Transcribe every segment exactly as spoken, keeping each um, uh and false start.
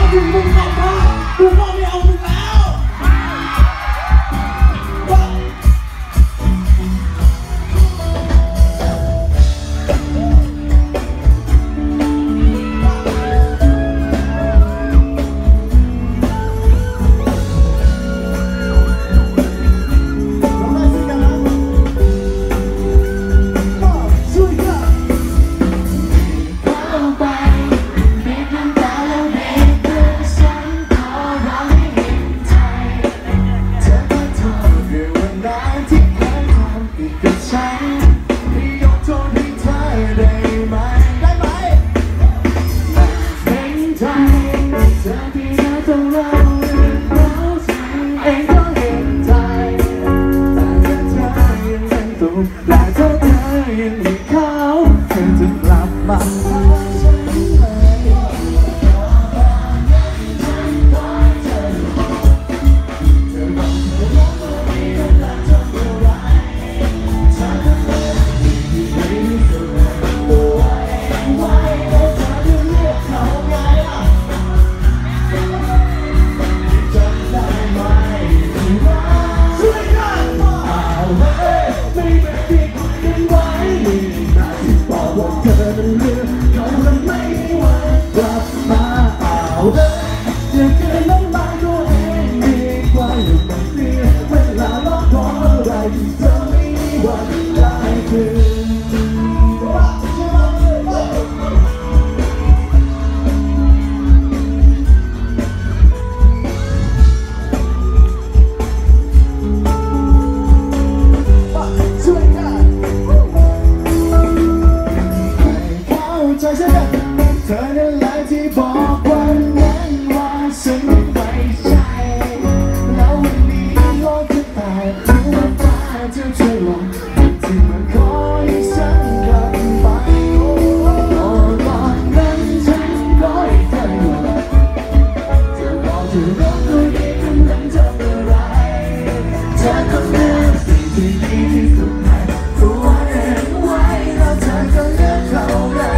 ถึงมึงกลับมากูก็ไม่เอามึงแล้วและถ้าเธอยังมีเขาเธอจะกลับมาอย่าเกินน้ำลายตัวเองดีกว่าอย่ามาเสียเวลาล้อขออะไรที่เธอไม่มีวันได้คืนช่วยกันให้เข้าใจฉันเธอนั่นแหละที่บอกวันนั้นว่าฉันไม่ใช่แล้ววันนี้โลกจะแตกหรือว่าฟ้าจะช่วยลงที่มันขอให้ฉันกลับไปตอนนั้นฉันขอให้เธออยู่เธอบอกเธอรักตัวเองกำลังทำอะไรเธอต้องเลือกสิ่งที่ดีที่สุดให้ตัวเองไว้แล้วเธอก็เลือกเขาได้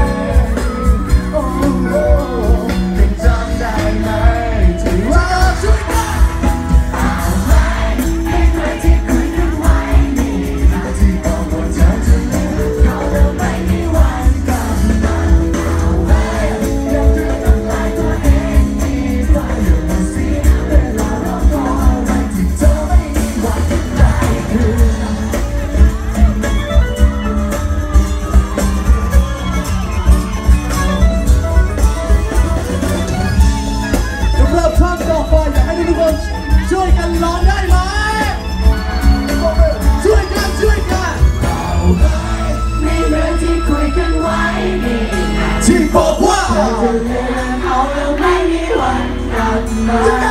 ช่วยกันร้องได้ไหมช่วยกันช่วยกันไม่เหมือนที่คุยกันไว้ที่บอกว่าเราจะเลือกเอาแล้วไม่มีวันกลับมา